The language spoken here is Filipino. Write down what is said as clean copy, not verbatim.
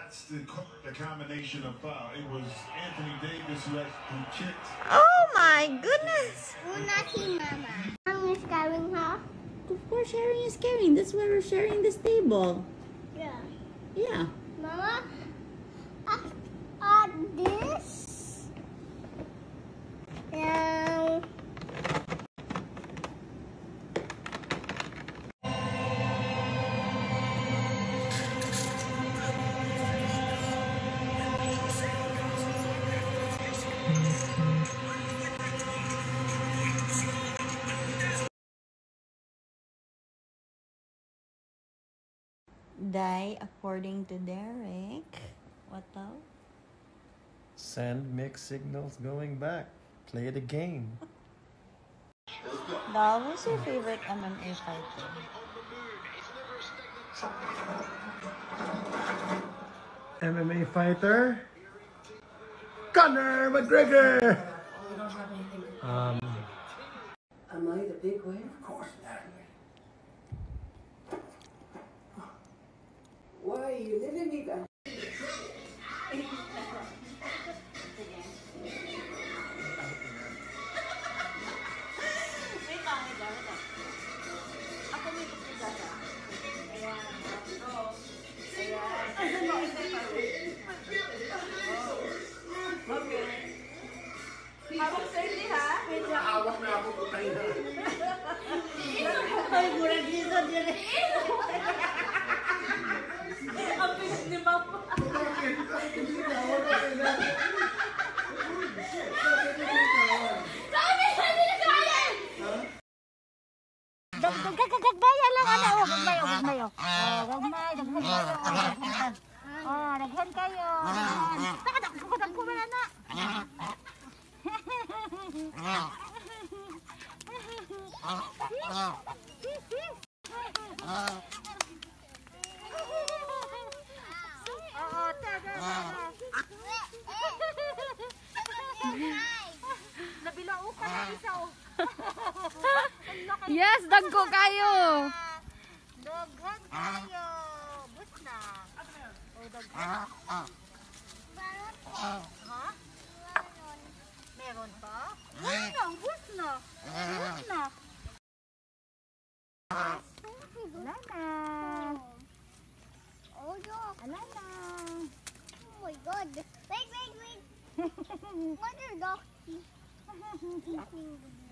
That's the combination of foul. It was Anthony Davis who kicked. Oh my goodness! Mama. Mom is carrying her. Of course, sharing is caring. That's why we're sharing this table. Yeah. Yeah. Mama, this. Yeah. Die according to Derek. What though? Send mixed signals going back. Play the game. Dal, who's your favorite MMA fighter? MMA fighter? Conor McGregor! Am I the big wave? Of course not. Why are you living me that? Harus safety ha? Awak na ako putay na. Ay, murag dito dyan eh. Ang pinis ni Mama. Sabi na kain! Gagbaya lang ano. Gagbayo. Naghan kayo. Nakadak ko wala na. Yes, dagko kayo. Daghan kayo. Bus na. O daghan. Ha? Meron pa? Bus na. Wala na. Wala na. Oh my God. Wait. Mother dog.